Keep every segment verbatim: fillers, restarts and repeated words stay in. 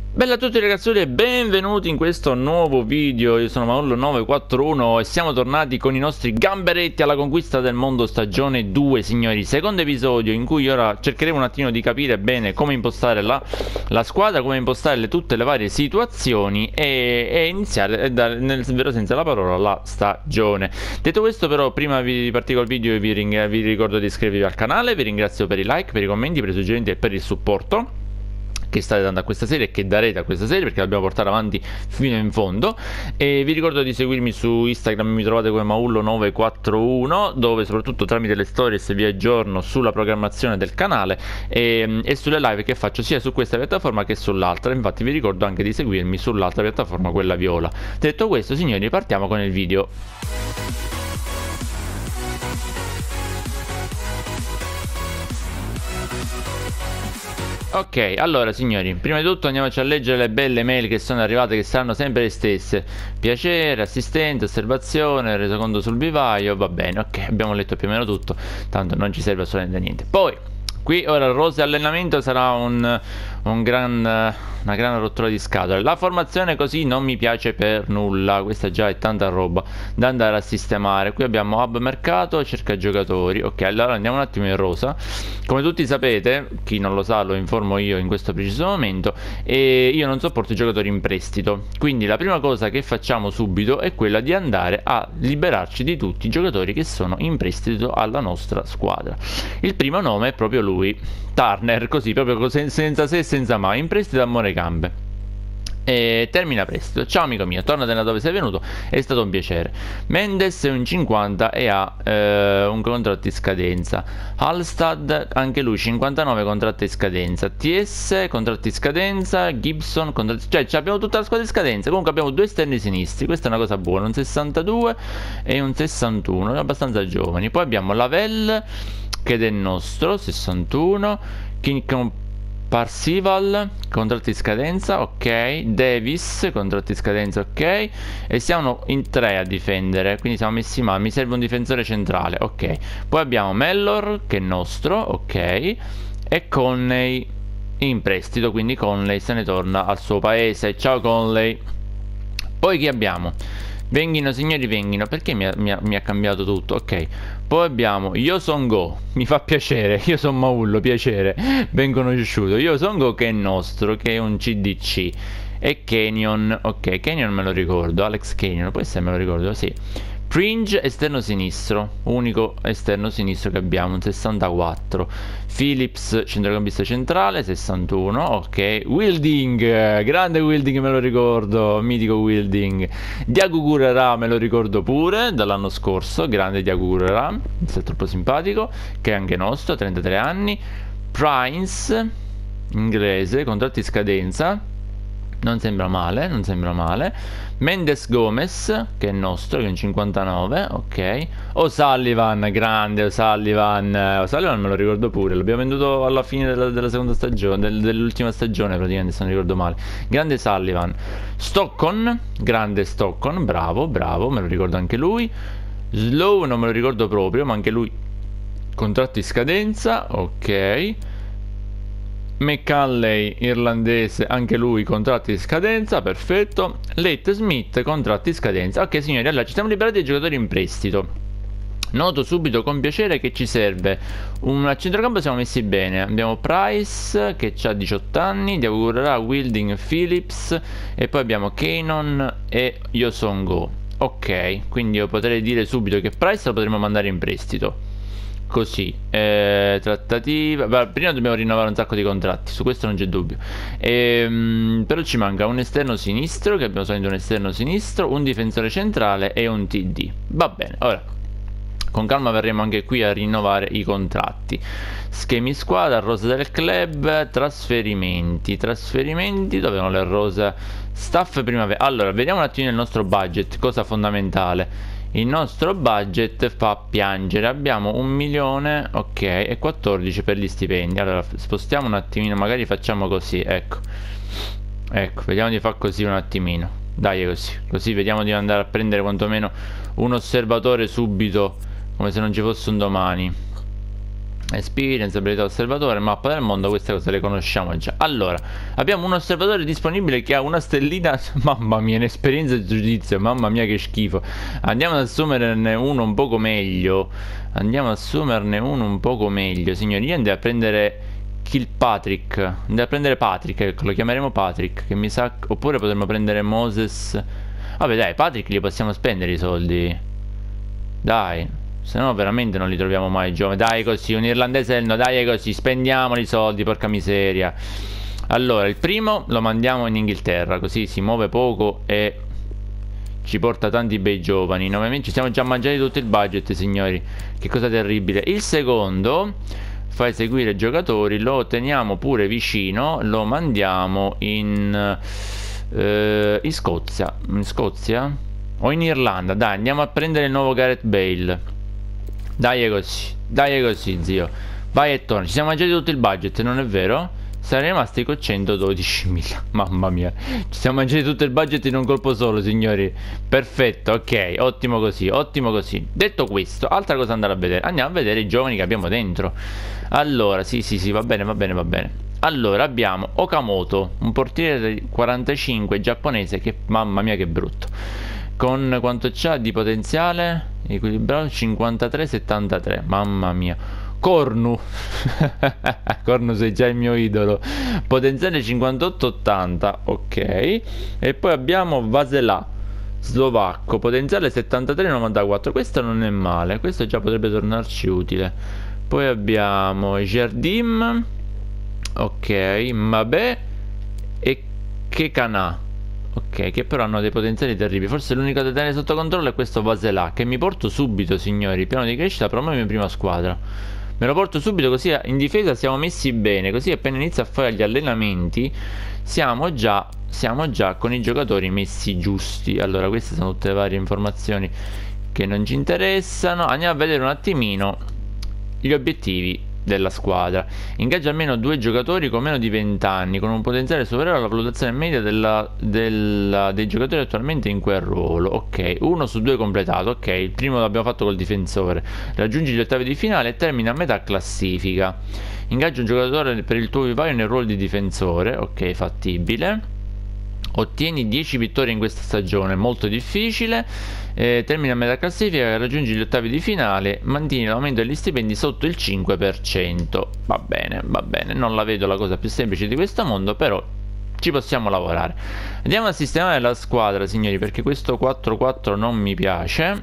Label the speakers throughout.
Speaker 1: Bella a tutti ragazzuoli e benvenuti in questo nuovo video. Io sono Maullo nove quattro uno e siamo tornati con i nostri gamberetti alla conquista del mondo stagione due, signori. Secondo episodio in cui ora cercheremo un attimo di capire bene come impostare la, la squadra, come impostare le, tutte le varie situazioni e, e iniziare a dare nel vero senso della parola la stagione. Detto questo, però, prima di partire col video vi, vi ricordo di iscrivervi al canale. Vi ringrazio per i like, per i commenti, per i suggerimenti e per il supporto che state dando a questa serie e che darete a questa serie, perché la dobbiamo portare avanti fino in fondo. E vi ricordo di seguirmi su Instagram, mi trovate come Maullo nove quattro uno, dove soprattutto tramite le stories vi aggiorno sulla programmazione del canale e, e sulle live che faccio sia su questa piattaforma che sull'altra. Infatti vi ricordo anche di seguirmi sull'altra piattaforma, quella viola. Detto questo, signori, partiamo con il video. Ok, allora signori, prima di tutto andiamoci a leggere le belle mail che sono arrivate, che saranno sempre le stesse. Piacere, assistente, osservazione, resoconto sul vivaio, va bene, ok, abbiamo letto più o meno tutto, tanto non ci serve assolutamente niente. Poi, qui ora il rose allenamento sarà un, un gran, una gran rottura di scatole. La formazione così non mi piace per nulla, questa già è tanta roba da andare a sistemare. Qui abbiamo hub mercato, cerca giocatori. Ok, allora andiamo un attimo in rosa. Come tutti sapete, chi non lo sa lo informo io in questo preciso momento, e io non sopporto i giocatori in prestito, quindi la prima cosa che facciamo subito è quella di andare a liberarci di tutti i giocatori che sono in prestito alla nostra squadra. Il primo nome è proprio lui, Turner, così proprio senza se e senza ma, in prestito a Morecambe. E termina prestito. Ciao amico mio, tornate da dove sei venuto, è stato un piacere. Mendes è un cinquanta e ha eh, un contratto in scadenza. Halstad anche lui cinquantanove, contratto in scadenza. T S contratto in scadenza. Gibson contratto, cioè abbiamo tutta la squadra in scadenza. Comunque abbiamo due esterni sinistri, questa è una cosa buona, un sessantadue e un sessantuno, abbastanza giovani. Poi abbiamo Lavelle che è nostro, sessantuno. King Parsival, contratto in scadenza, ok. Davis, contratto in scadenza, ok. E siamo in tre a difendere, quindi siamo messi male. Mi serve un difensore centrale, ok. Poi abbiamo Mellor, che è nostro, ok. E Conley in prestito, quindi Conley se ne torna al suo paese. Ciao Conley. Poi chi abbiamo? Venghino signori, venghino. Perché mi ha, mi ha, mi ha cambiato tutto? Ok. Poi abbiamo Yo Son Go, mi fa piacere. Io sono Maullo, piacere, ben conosciuto. Yo Son Go che è nostro, che è un C D C. E Canyon, ok, Canyon me lo ricordo. Alex Canyon, poi se me lo ricordo, sì. Pringe esterno sinistro, unico esterno sinistro che abbiamo, un sessantaquattro. Phillips centrocampista centrale, sessantuno, ok. Wilding, grande Wilding, me lo ricordo, mitico Wilding. Diago Gurera me lo ricordo pure dall'anno scorso, grande Diago Gurera, è troppo simpatico, che è anche nostro, trentatré anni. Prince, inglese, contratti in scadenza. Non sembra male, non sembra male. Mendes Gomez, che è nostro, che è un cinquantanove, ok. O'Sullivan, grande O'Sullivan. O'Sullivan me lo ricordo pure, l'abbiamo venduto alla fine della, della seconda stagione, del, dell'ultima stagione praticamente, se non ricordo male. Grande Sullivan. Stockton, grande Stockton, bravo, bravo, me lo ricordo anche lui. Slow non me lo ricordo proprio, ma anche lui contratto in scadenza, ok. McCalley, irlandese, anche lui contratti di scadenza, perfetto. Late Smith, contratti di scadenza. Ok signori, allora ci siamo liberati dei giocatori in prestito. Noto subito con piacere che ci serve un a centrocampo, siamo messi bene. Abbiamo Price che ha diciotto anni, Diago Gurera, Wilding, Phillips. E poi abbiamo Cannon e Yo Son Go. Ok, quindi io potrei dire subito che Price lo potremmo mandare in prestito. Così, eh, trattativa. Beh, prima dobbiamo rinnovare un sacco di contratti, su questo non c'è dubbio. Ehm, però ci manca un esterno sinistro, che abbiamo solamente un esterno sinistro, un difensore centrale e un T D. Va bene, ora con calma verremo anche qui a rinnovare i contratti. Schemi squadra, rosa del club, trasferimenti. Trasferimenti, dove sono le rosa? Staff primavera. Allora, vediamo un attimo il nostro budget, cosa fondamentale. Il nostro budget fa piangere. Abbiamo un milione, ok, e quattordici per gli stipendi. Allora spostiamo un attimino, magari facciamo così, ecco. Ecco, vediamo di fare così un attimino. Dai, così, così vediamo di andare a prendere quantomeno un osservatore subito, come se non ci fosse un domani. Experience, abilità osservatore, mappa del mondo, queste cose le conosciamo già. Allora, abbiamo un osservatore disponibile che ha una stellina. Mamma mia, un'esperienza di giudizio, mamma mia che schifo. Andiamo ad assumerne uno un poco meglio. Andiamo ad assumerne uno un poco meglio, signori. Io andrei a prendere Kilpatrick. Andrei a prendere Patrick, ecco, lo chiameremo Patrick, che mi sa. Oppure potremmo prendere Moses. Vabbè dai, Patrick li possiamo spendere i soldi. Dai. Se no veramente non li troviamo mai giovani. Dai così, un irlandese no, dai così, spendiamoli i soldi, porca miseria. Allora, il primo lo mandiamo in Inghilterra, così si muove poco e ci porta tanti bei giovani. Nuovamente ci siamo già mangiati tutto il budget, signori. Che cosa terribile. Il secondo, fa eseguire giocatori, lo teniamo pure vicino, lo mandiamo in, eh, in Scozia. In Scozia? O in Irlanda, dai, andiamo a prendere il nuovo Gareth Bale. Dai così, dai così zio. Vai e torna. Ci siamo mangiati tutto il budget, non è vero? Siamo rimasti con centododicimila. Mamma mia. Ci siamo mangiati tutto il budget in un colpo solo, signori. Perfetto, ok. Ottimo così, ottimo così. Detto questo, altra cosa andare a vedere. Andiamo a vedere i giovani che abbiamo dentro. Allora, sì, sì, sì, va bene, va bene, va bene. Allora, abbiamo Okamoto, un portiere quarantacinque giapponese che, mamma mia, che brutto. Con quanto c'ha di potenziale? Equilibrato cinquantatré settantatré. Mamma mia. Cornu. Cornu sei già il mio idolo. Potenziale cinquantotto ottanta. Ok. E poi abbiamo Vaselà, slovacco. Potenziale settantatré novantaquattro. Questo non è male. Questo già potrebbe tornarci utile. Poi abbiamo Jardim. Ok. Mabè e Kekana. Ok, che però hanno dei potenziali terribili. Forse l'unico da tenere sotto controllo è questo Vaselà, che mi porto subito, signori. Piano di crescita, promuovimi in prima squadra. Me lo porto subito, così in difesa siamo messi bene. Così appena inizia a fare gli allenamenti siamo già, siamo già con i giocatori messi giusti. Allora, queste sono tutte le varie informazioni che non ci interessano. Andiamo a vedere un attimino gli obiettivi della squadra. Ingaggia almeno due giocatori con meno di venti anni, con un potenziale superiore alla valutazione media della, della, dei giocatori attualmente in quel ruolo. Ok, uno su due completato. Ok, il primo l'abbiamo fatto col difensore. Raggiungi gli ottavi di finale e termina a metà classifica. Ingaggia un giocatore per il tuo vivaio nel ruolo di difensore. Ok, fattibile. Ottieni dieci vittorie in questa stagione, molto difficile. Eh, termina a metà classifica, raggiungi gli ottavi di finale, mantieni l'aumento degli stipendi sotto il cinque per cento. Va bene, va bene, non la vedo la cosa più semplice di questo mondo, però ci possiamo lavorare. Andiamo a sistemare la squadra, signori, perché questo quattro quattro non mi piace.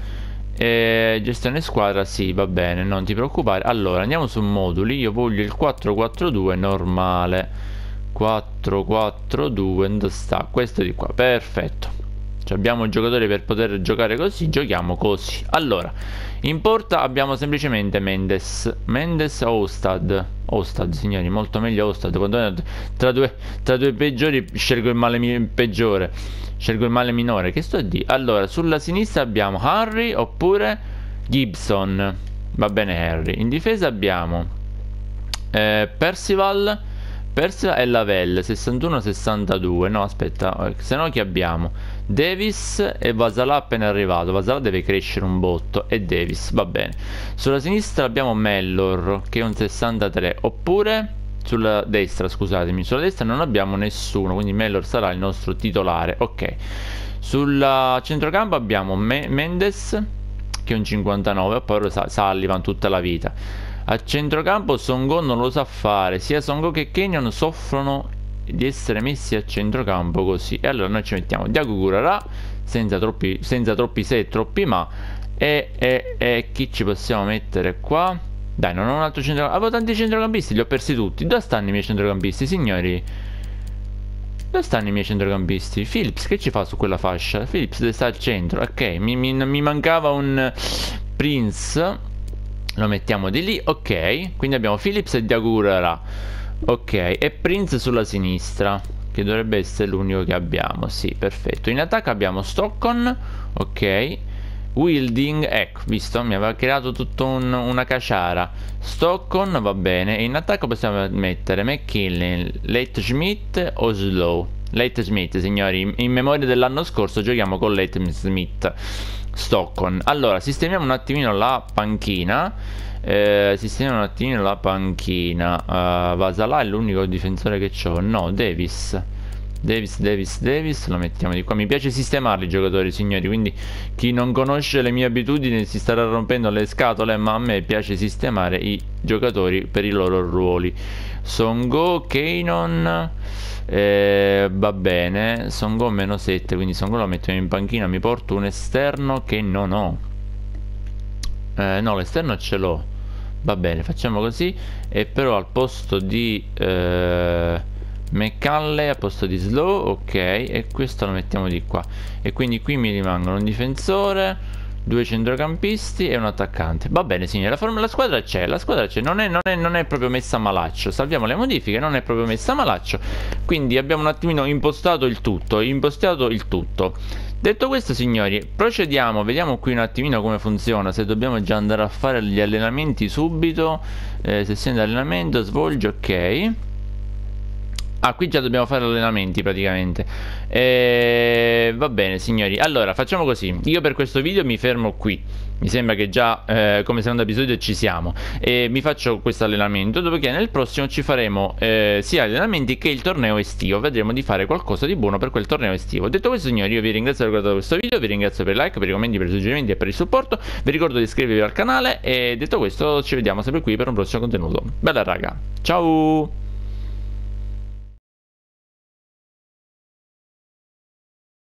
Speaker 1: Eh, gestione squadra, sì, va bene, non ti preoccupare. Allora, andiamo su moduli. Io voglio il quattro quattro due normale. quattro quattro due, dove sta? Questo di qua, perfetto. Cioè abbiamo giocatori per poter giocare così, giochiamo così. Allora, in porta abbiamo semplicemente Mendes. Mendes o Ostad? Ostad, signori, molto meglio Ostad. Quando tra due, tra due peggiori scelgo il male peggiore. Scelgo il male minore. Che sto a dire? Allora, sulla sinistra abbiamo Harry oppure Gibson. Va bene Harry. In difesa abbiamo eh, Percival. Percival e Lavelle sessantuno sessantadue. No, aspetta, se no chi abbiamo? Davis e Vasalà appena arrivato. Vasalà deve crescere un botto. E Davis, va bene. Sulla sinistra abbiamo Mellor, che è un sessantatré. Oppure sulla destra, scusatemi, sulla destra non abbiamo nessuno, quindi Mellor sarà il nostro titolare. Ok. Sul centrocampo abbiamo Me Mendes, che è un cinquantanove. Poi Sullivan tutta la vita. A centrocampo Songo non lo sa fare. Sia Songo che Kenyon soffrono di essere messi a centrocampo così. E allora noi ci mettiamo Diago Gurara, senza troppi, senza troppi se e troppi ma. E, e, e chi ci possiamo mettere qua? Dai, non ho un altro centrocampo. Avevo tanti centrocampisti, li ho persi tutti. Dove stanno i miei centrocampisti, signori? Dove stanno i miei centrocampisti? Phillips, che ci fa su quella fascia? Phillips sta al centro. Ok, mi, mi, mi mancava un Prince. Lo mettiamo di lì, ok. Quindi abbiamo Phillips e Diagurara. Ok, e Prince sulla sinistra, che dovrebbe essere l'unico che abbiamo. Sì, perfetto. In attacco abbiamo Stockton. Ok. Wilding, ecco, visto, mi aveva creato tutta un, una caciara. Stockton, va bene. E in attacco possiamo mettere McKinley, Late Schmidt o Slow. Late Smith, signori, in memoria dell'anno scorso giochiamo con Late Smith. Stockton. Allora, sistemiamo un attimino la panchina. Eh, sistemiamo un attimino la panchina. Uh, Vasalà è l'unico difensore che ho. No, Davis. Davis, Davis, Davis, lo mettiamo di qua. Mi piace sistemarli i giocatori, signori, quindi chi non conosce le mie abitudini si starà rompendo le scatole, ma a me piace sistemare i giocatori per i loro ruoli. Songo, Keinon, eh, va bene. Songo meno sette, quindi Songo lo mettiamo in panchina. Mi porto un esterno che non ho. Eh, no, l'esterno ce l'ho. Va bene, facciamo così. E però al posto di... Eh, McCalley a posto di Slow, ok, e questo lo mettiamo di qua. E quindi qui mi rimangono un difensore, due centrocampisti e un attaccante. Va bene signori, la, forma, la squadra c'è, la squadra c'è, non è, non, è, non è proprio messa a malaccio. Salviamo le modifiche, non è proprio messa a malaccio. Quindi abbiamo un attimino impostato il tutto, impostato il tutto. Detto questo signori, procediamo, vediamo qui un attimino come funziona, se dobbiamo già andare a fare gli allenamenti subito. eh, Sessione di allenamento, svolge, ok. Ah, qui già dobbiamo fare allenamenti praticamente. E... va bene signori, allora facciamo così. Io per questo video mi fermo qui. Mi sembra che già eh, come secondo episodio ci siamo. E mi faccio questo allenamento, dopodiché nel prossimo ci faremo eh, sia allenamenti che il torneo estivo. Vedremo di fare qualcosa di buono per quel torneo estivo. Detto questo signori, io vi ringrazio per aver guardato questo video. Vi ringrazio per i like, per i commenti, per i suggerimenti e per il supporto. Vi ricordo di iscrivervi al canale. E detto questo ci vediamo sempre qui per un prossimo contenuto. Bella raga, ciao.